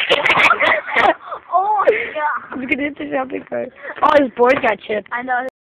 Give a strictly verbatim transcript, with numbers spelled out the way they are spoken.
Oh, yeah. He's gonna hit the shopping cart. Oh, his board got chipped. I know.